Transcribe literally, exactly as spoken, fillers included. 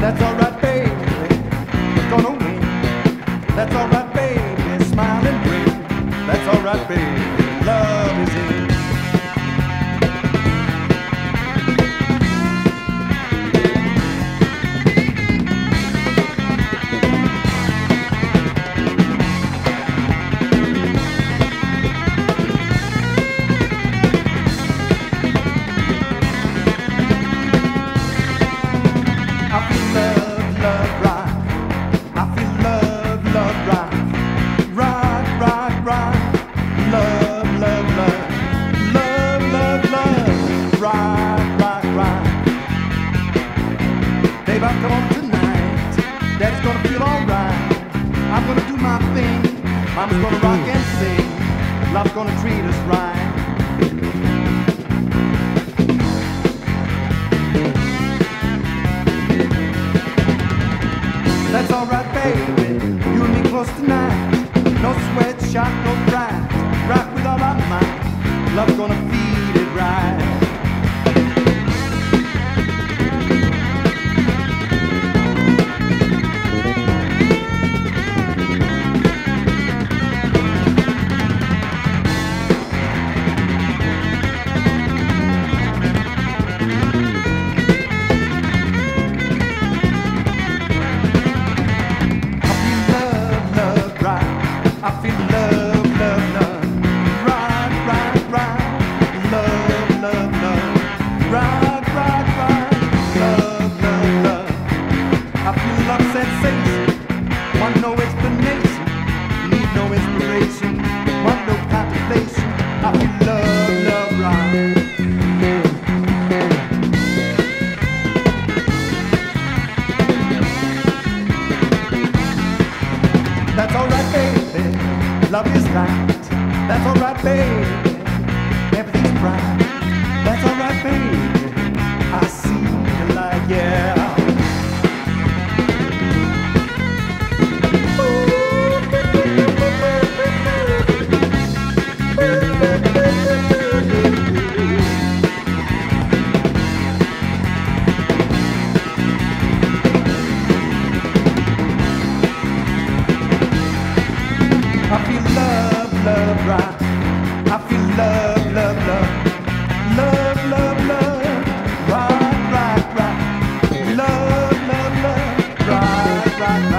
That's alright, baby, we're gonna win. That's alright, baby, smile and grin. That's alright, baby, love is in. Babe, I come home tonight. Daddy's gonna feel alright. I'm gonna do my thing. Mama's gonna rock and sing. Love's gonna treat us right. That's alright, baby. You and me close tonight. No sweatshop, no pride. Rock with all our might. Love's gonna feed it right. I feel love, love, love, right, right, right, love, love, love, right, right, right, love, love, love. I feel love sensation, want no explanation, need no inspiration, want no contemplation. I feel love, love, right. That's alright, baby. Love is right, that's alright, baby. Everything's bright, that's alright, baby. I see the light, yeah. I feel love, love, right. I feel love, love, love, love, love, love, right, right, right, love, love, love, right, right, right.